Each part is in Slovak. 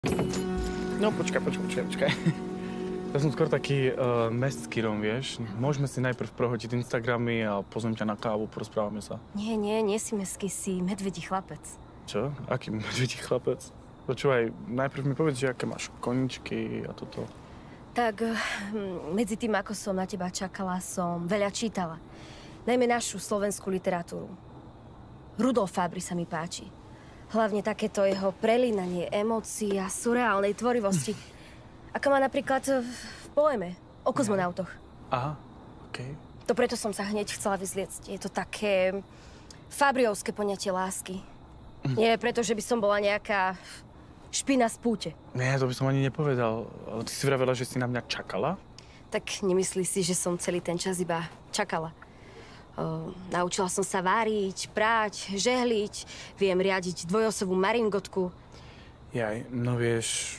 No počkaj. Ja som skôr taký mestský Róm, vieš. Môžeme si najprv prohodiť Instagramy a pozvem ťa na kávu, porozprávame sa. Nie si mestský, si medvedí chlapec. Čo? Aký medvedí chlapec? Počúvaj, najprv mi povedz, že aké máš koničky a toto. Tak medzi tým, ako som na teba čakala, som veľa čítala. Najmä našu slovenskú literatúru. Rudolf Fabry sa mi páči. Hlavne takéto jeho prelínanie emócií a surreálnej tvorivosti. Ako má napríklad v poeme o kozmonautoch. Aha, okej. To preto som sa hneď chcela vyzliecť. Je to také Fabriovské poňatie lásky. Nie preto, že by som bola nejaká špina z púte. Nie, to by som ani nepovedal. Ale ty si vravela, že si na mňa čakala? Tak nemyslí si, že som celý ten čas iba čakala. Naučila som sa váriť, práť, žehliť, viem riadiť dvojosovú maringotku. Jaj, no vieš...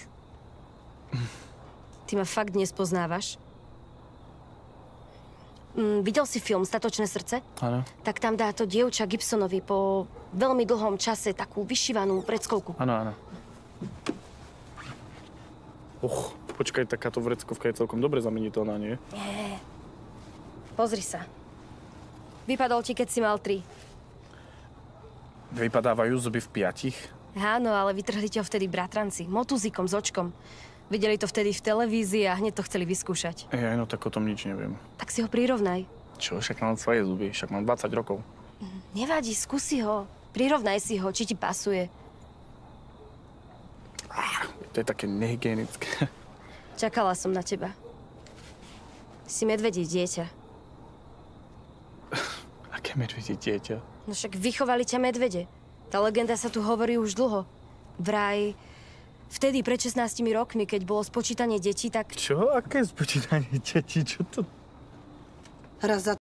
Ty ma fakt nespoznávaš? Videl si film Statočné srdce? Áno. Tak tam dá to dievča Gibsonovi po veľmi dlhom čase takú vyšívanú predskovku. Áno. Počkaj, takáto vreckovka je celkom dobre zameniteľná, nie? Nie. Pozri sa. Vypadol ti, keď si mal 3. Vypadávajú zuby v 5? Áno, ale vytrhli ti ho vtedy bratranci, motúzikom s očkom. Videli to vtedy v televízii a hneď to chceli vyskúšať. Ja, no tak o tom nič neviem. Tak si ho prirovnaj. Čo, však mám svoje zuby, však mám 20 rokov. Nevadí, skúsi ho. Prirovnaj si ho, či ti pasuje. To je také nehygienické. Čakala som na teba. Si medvedie dieťa. Aké medvedie dieťa? No však vychovali ťa medvede. Tá legenda sa tu hovorí už dlho. Vraj, vtedy pred 16 rokmi, keď bolo spočítanie detí, tak... Čo? Aké spočítanie detí? Čo to... Raz za